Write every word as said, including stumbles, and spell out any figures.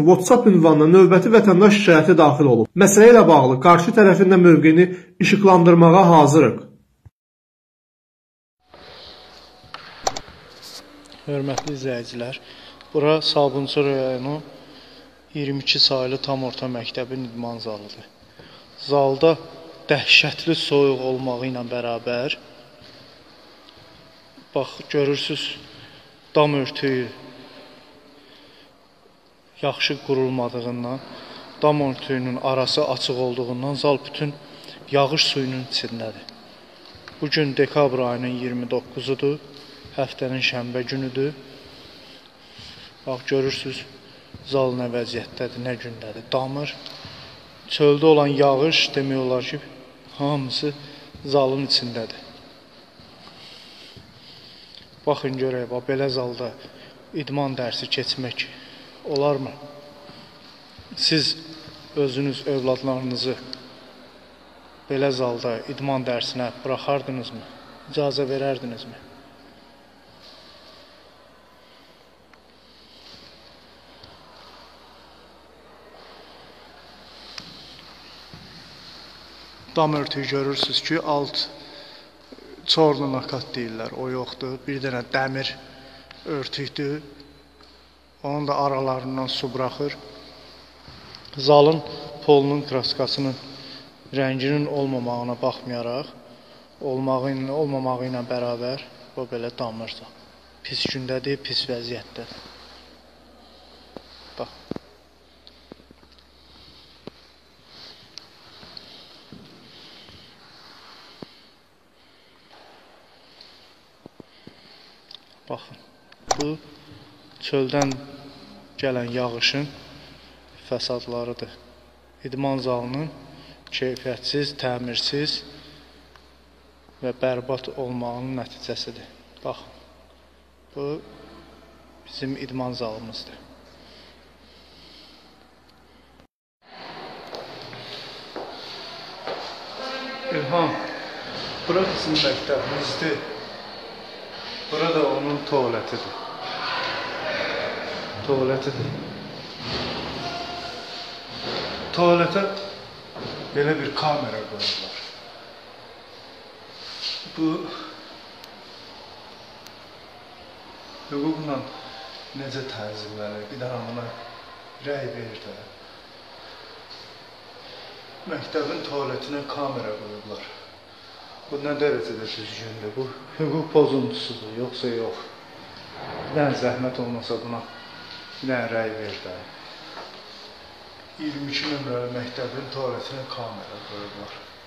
WhatsApp ünvanına növbəti vətəndaş şikayəti daxil olub. Məsələ ilə bağlı qarşı tərəfin də mövqeyini işıqlandırmağa hazırıq. Hörmətli izləyicilər, bura Sabunçu rayonu iyirmi iki saylı tam orta məktəbin idman zalıdır. Zalda dəhşətli soyuq olmağı ilə bərabər, bax, görürsünüz, dam örtüyü yaxşı qurulmadığından, dam örtüyünün arası açıq olduğundan zal bütün yağış suyunun içindədir. Bugün dekabr ayının iyirmi doqquzudur, həftənin şənbə günüdür. Bax, görürsünüz, zal nə vəziyyətdədir, nə gündədir, damır. Çöldə olan yağış demək olar ki, hamısı zalın içindədir. Baxın görək, bax, belə zalda idman dərsi keçmək olarmı? Siz özünüz, övladlarınızı belə zalda idman dərsinə buraxardınızmı? İcazə verərdinizmi? Dam örtüyü görürsünüz ki, alt çorlu nakat deyirlər, o yoxdur. Bir dənə dəmir örtüydür. Onun da aralarından su buraxır. Zalın polunun kraskasının rənginin olmamağına baxmayaraq, olmağı, olmamağı ilə bərabər o belə damırsa. Pis gündədir, pis vəziyyətdədir. Bax. Baxın, bu çöldən gələn yağışın fəsadlarıdır. İdman zalının keyfiyyətsiz, təmirsiz və bərbad olmağının nəticəsidir. Baxın, bu bizim idman zalımızdır. İlham, bura bizim məktəbimizdir. Bura da onun tualetidir. Tualetidir. Tualetə belə bir kamera qoyurlar. Bu hüquqla necə tənzimlənir? Bir dənə buna rəy verir də. Məktəbin tualetinə kamera qoyurlar. Bu nə dərəcədə düzgündür? Bu hüquq pozuntusudur, yoxsa yox? Bir dənə zəhmət olmasa buna bir dənə rəy ver də. iyirmi iki nömrəli məktəbin tualetinə kamera qoyurlar.